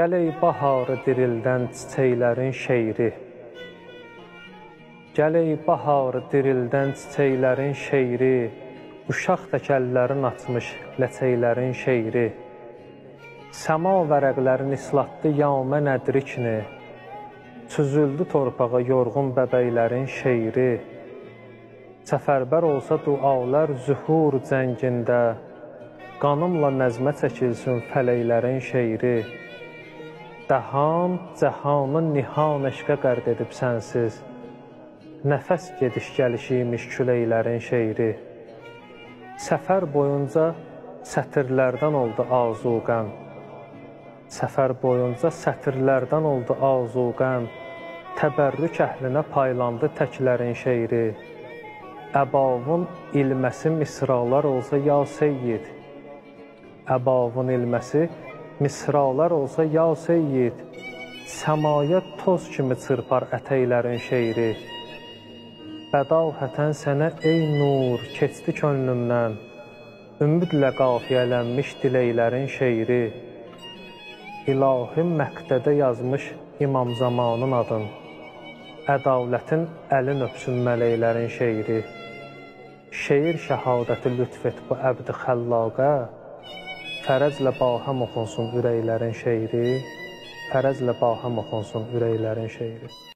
Gəl ey baharı dirildən çiçəklərin şeiri. Gəl ey baharı dirildən çiçəklərin şeiri, uşaq təkəllərin açmış ləçəklərin şeiri. Səma vərəqlərin islatdı yamə nədrikni, çüzüldü torpağa yorğun bəbəklərin şeiri. Səfərbər olsa dualar zühur cəngində, qanımla nəzmə çəkilsin fələklərin şeiri. Dəhan, cəhanı nihan eşqə qərq edib sənsiz, nəfəs gediş-gəlişiymiş küləklərin şeiri. Səfər boyunca sətirlərdən oldu azuqəm, səfər boyunca sətirlərdən oldu azuqəm, təbərrük əhlinə paylandı təklərin şeiri. Əbavın ilməsi misralar olsa ya seyyid, əbavın ilməsi misralar olsa ya seyyid, səmaya toz kimi çırpar ətəklərin şeiri. Bədahətən sənə ey nur keçdi könlümdən, ümidlə qafiyələnmiş diləklərin şeiri. İlahi məqdədə yazmış İmam Zamanın adın, ədalətin əlin öpsün mələklərin şeiri. Şeir şəhadəti lütf et bu əbd-i xəllaqa, fərəzlə bahəm oxunsun ürəklərin şeiri, fərəzlə bahəm oxunsun ürəklərin şeiri.